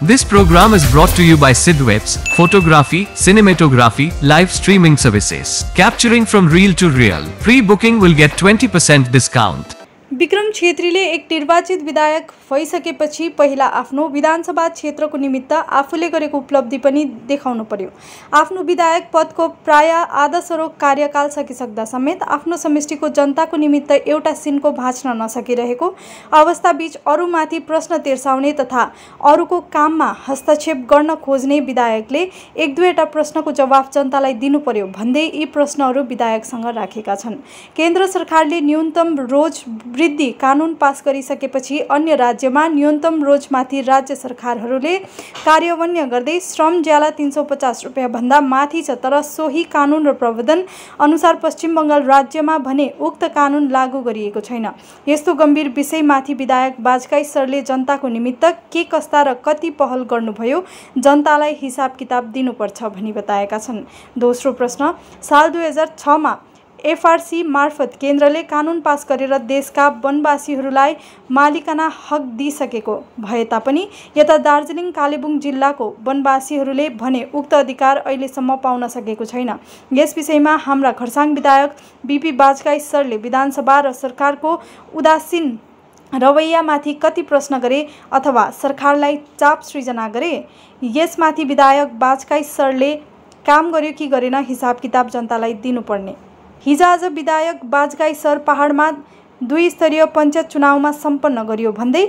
This program is brought to you by SidWebs, photography, cinematography, live streaming services. Capturing from real to real. Pre-booking will get 20% discount. Vikram छेत्रीले एक निर्वाचित विधायक भइसकेपछि पहिला आफ्नो विधानसभा क्षेत्रको निमित्त आफूले गरेको उपलब्धि पनि देखाउनु पर्यो। आफ्नो विधायक पदको प्राय आधा सरोग कार्यकाल सकिसक्दा समेत आफ्नो समष्टिको जनताको निमित्त एउटा सिनको भाँच्न नसकिरहेको अवस्थाबीच अरूमाथि प्रश्न तिर्साउने तथा अरूको काममा हस्तक्षेप गर्न खोज्ने विधायकले एक दुईवटा प्रश्नको जवाफ जनतालाई दिनु पर्यो भन्दै यी प्रश्नहरू विधायकसँग राखेका छन्। केन्द्र सरकारले न्यूनतम रोज वृद्धि कानुन पास गरिसकेपछि अन्य राज्यमा न्यूनतम रोजमाथि राज्य सरकारहरूले कार्यान्वयन गर्दै श्रम ज्याला 350 रुपैयाँ भन्दा माथि छ। तर सोही कानुन र प्रावधान अनुसार पश्चिम बंगाल राज्यमा भने उक्त कानुन लागू गरिएको छैन। यस्तो गम्भीर विषयमाथि विधायक बाजकाई सरले जनताको निमित्त के कस्ता र कति पहल गर्नुभयो जनतालाई हिसाब किताब दिनुपर्छ भनी बताएका छन्। दोस्रो प्रश्न, साल 2006 मा एफआरसी मार्फत केन्द्रले कानुन पास गरेर देशका वनवासीहरूलाई मालिकाना हक दिइसकेको भए तापनि यता दार्जिलिङ कालेबुङ जिल्लाको वनवासीहरूले भने उक्त अधिकार अहिलेसम्म पाउन सकेको छैन। यस विषयमा हाम्रा खरसाङ विधायक बीपी बाजकाई सरले विधानसभा र सरकारको उदासीन रवैयामाथि कति प्रश्न गरे अथवा सरकारलाई चाप सृजना गरे? यसमाथि विधायक बाजकाई सरले काम गर्यो कि गरेन हिसाब किताब जनतालाई दिनुपर्ने। हिजोआज विधायक बाजकाई सर पहाडमा 2 स्तरीय पञ्चायत चुनावमा सम्पन्न गरियो भन्दै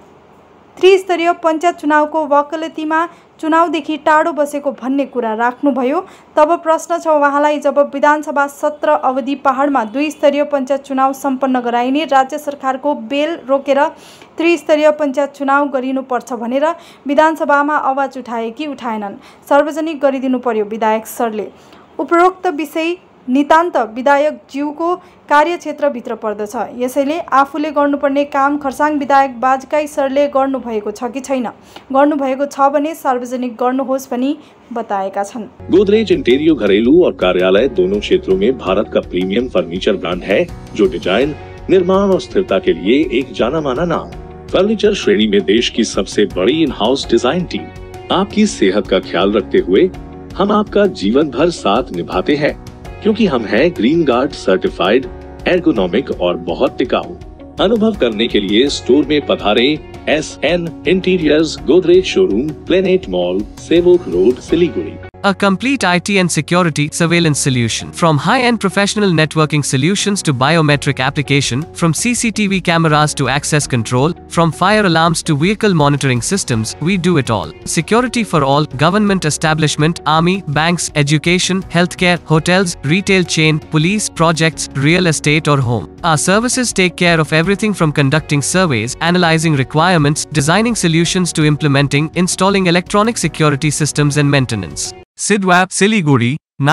3 स्तरीय पञ्चायत चुनावको वकालतीमा चुनावदेखि टाढो बसेको भन्ने कुरा राख्नुभयो। तब प्रश्न छ उहाँलाई, जब विधानसभा सत्र अवधि पहाडमा 2 स्तरीय पञ्चायत चुनाव सम्पन्न गराइने राज्य सरकारको बेल रोकेर त्रिस्तरीय पञ्चायत चुनाव गरिनुपर्छ भनेर विधानसभामा आवाज उठाए कि उठाएनन्? सार्वजनिक गरिदिनु पर्यो विधायक सरले। उपरोक्त विषय नितान्त विधायक ज्यूको कार्यक्षेत्रभित्र पर्दछ। यसैले आफूले गर्नुपर्ने काम खरसाङ विधायक बाजकाई सरले गर्नुभएको छ कि छैन? गर्नुभएको छ भने सार्वजनिक गर्नुहोस् भनी बताएका छन्। गोदरेज इंटीरियर घरेलू और कार्यालय दोनों क्षेत्रों में भारत का प्रीमियम फर्नीचर ब्रांड है, जो डिजाइन, निर्माण और स्थिरता के लिए एक जाना माना नाम। फर्नीचर श्रेणी में देश की सबसे बड़ी इन हाउस डिजाइन टीम। आपकी सेहत का ख्याल रखते हुए हम आपका जीवन भर साथ निभाते हैं, क्योंकि हम हैं ग्रीन गार्ड सर्टिफाइड, एर्गोनॉमिक और बहुत टिकाऊ। अनुभव करने के लिए स्टोर में पधारें। SN interiors, Godrej showroom, planet mall, Sevoke road, Siliguri. A complete IT and security surveillance solution. From high-end professional networking solutions to biometric application, from CCTV cameras to access control, from fire alarms to vehicle monitoring systems, we do it all. Security for all, government establishment, army, banks, education, healthcare, hotels, retail chain, police, projects, real estate or home. Our services take care of everything from conducting surveys, analyzing requirements, designing solutions to implementing, installing electronic security systems and maintenance. SidWeb, Siliguri,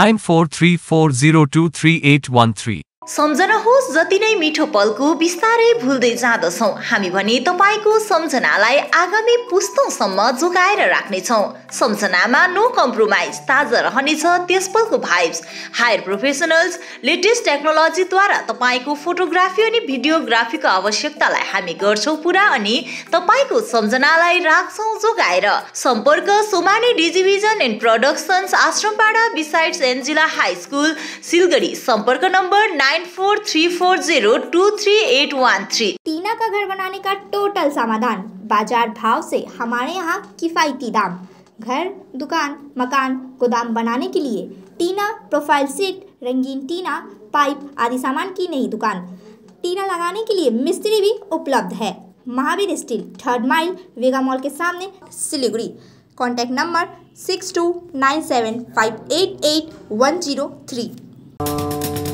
9434023813. सम्झनुहोस्, जति नै मिठो पलको बिस्तारै भुल्दै जाँदछौँ हामी भने तपाईको सम्झनालाई आगामी पुस्तौंसम्म जोगाएर राख्नेछौँ। सम्झनामा नो कम्प्रोमाइज, ताजा रहनेछ त्यस पलको भाइब्स। हायर प्रोफेसनल्स, लेटेस्ट टेक्नोलोजीद्वारा तपाईको फोटोग्राफी अनि भिडियोग्राफीको आवश्यकतालाई हामी गर्छौँ पुरा अनि तपाईको सम्झनालाई राख्छौँ जोगाएर। सम्पर्क Somani digivision and productions, Ashrampara besides Angela high school, Siliguri. सम्पर्क नम्बर 9434023813। टीना का घर बनाने का टोटल समाधान, बाजार भाव से हमारे यहाँ किफायती दाम। घर, दुकान, मकान, गोदाम बनाने के लिए टीना प्रोफाइल सीट, रंगीन टीना, पाइप आदि सामान की नई दुकान। टीना लगाने के लिए मिस्त्री भी उपलब्ध है। Mahavir steel, 3rd mile, Vega mall के सामने, सिलीगुड़ी। Contact number 6297588103।